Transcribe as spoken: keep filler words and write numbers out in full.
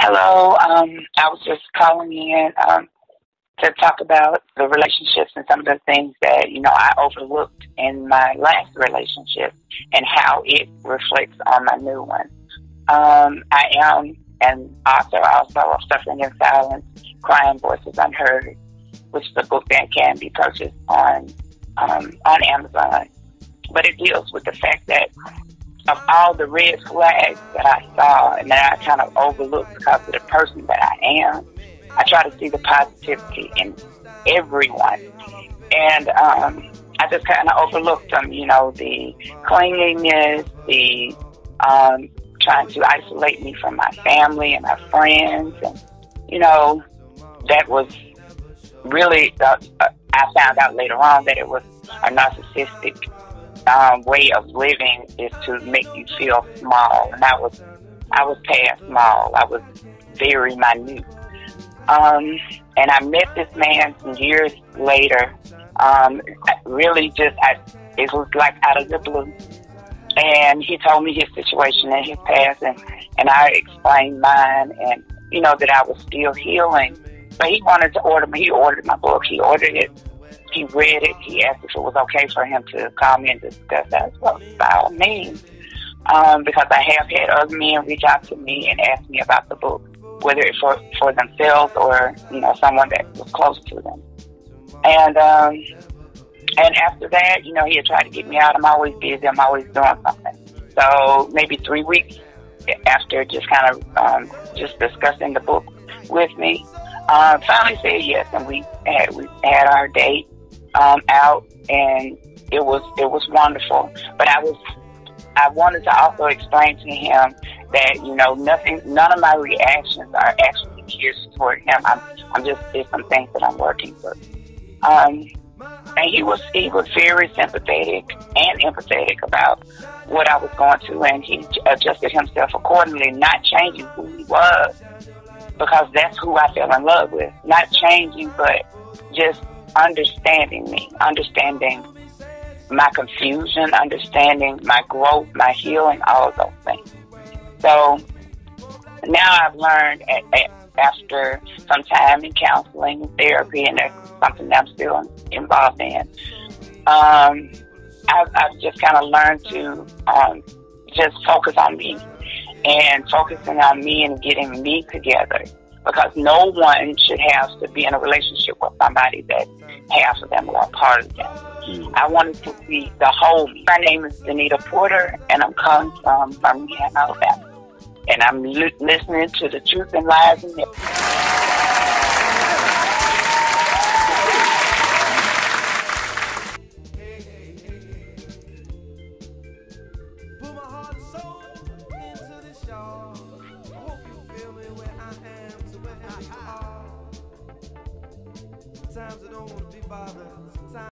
Hello. Um, I was just calling in um, to talk about the relationships and some of the things that, you know, I overlooked in my last relationship and how it reflects on my new one. Um, I am an author also of Suffering in Silence, Crying Voices Unheard, which is a book that can be purchased on um, on Amazon. But it deals with the fact that of all the red flags that I saw and that I kind of overlooked because of the person that I am, I try to see the positivity in everyone. And um, I just kind of overlooked them, you know, the clinginess, the um, trying to isolate me from my family and my friends. And, you know, that was really, uh, uh, I found out later on that it was a narcissistic Um, way of living is to make you feel small, and I was, I was past small. I was very minute. Um, and I met this man some years later. Um, really, just I, it was like out of the blue, and he told me his situation and his past, and and I explained mine, and you know that I was still healing. But he wanted to order me. He ordered my book. He ordered it. He read it. He asked if it was okay for him to call me and discuss that. Well, by all means, um, because I have had other men reach out to me and ask me about the book, whether it's for, for themselves or, you know, someone that was close to them. And um, and after that, you know, he had tried to get me out. I'm always busy. I'm always doing something. So maybe three weeks after just kind of um, just discussing the book with me, uh, finally said yes, and we had we had our date. Um, out, and it was it was wonderful. But I was I wanted to also explain to him that, you know, nothing, none of my reactions are actually geared toward him. I'm I'm just there's some things that I'm working with. Um, and he was he was very sympathetic and empathetic about what I was going through, and he adjusted himself accordingly, not changing who he was, because that's who I fell in love with. Not changing, but just understanding me, understanding my confusion, understanding my growth, my healing, all of those things. So now I've learned at, at, after some time in counseling and therapy, and that's something that I'm still involved in, um, I've, I've just kind of learned to um, just focus on me and focusing on me and getting me together. Because no one should have to be in a relationship with somebody that half of them are a part of them. Mm. I wanted to see the whole me. My name is Danita Porter, and I'm calling from Birmingham, Alabama. And I'm li- listening to the Truth and Lies in It. Sometimes I don't want to be bothered. Sometimes